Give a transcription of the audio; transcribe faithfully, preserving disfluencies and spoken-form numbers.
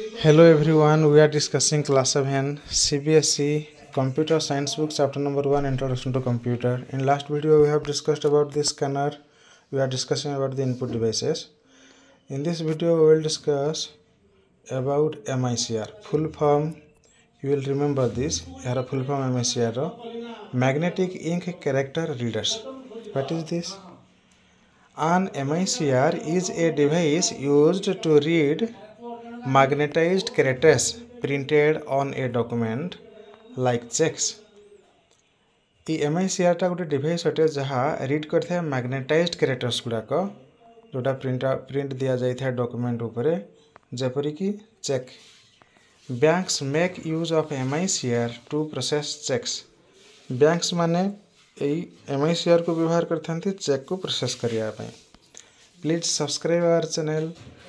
Hello everyone, we are discussing class seven C B S E Computer Science book chapter number one Introduction to Computer. In last video we have discussed about the scanner. We are discussing about the input devices. In this video we will discuss about M I C R. Full form, you will remember this. Here full form M I C R, Magnetic Ink Character Readers. What is this? An M I C R is a device used to read magnetized characters printed on a document like checks. ये M I C R टा गोटे device अटे जहाँ read करथे magnetised characters गुड़ाक जोटा print print दिया जाए document उपरे जेपरी कि cheque. Banks make use of M I C R to process cheques. Banks माने यही M I C R को व्यवहार करते चेक को प्रोसेस करिया. Please subscribe our channel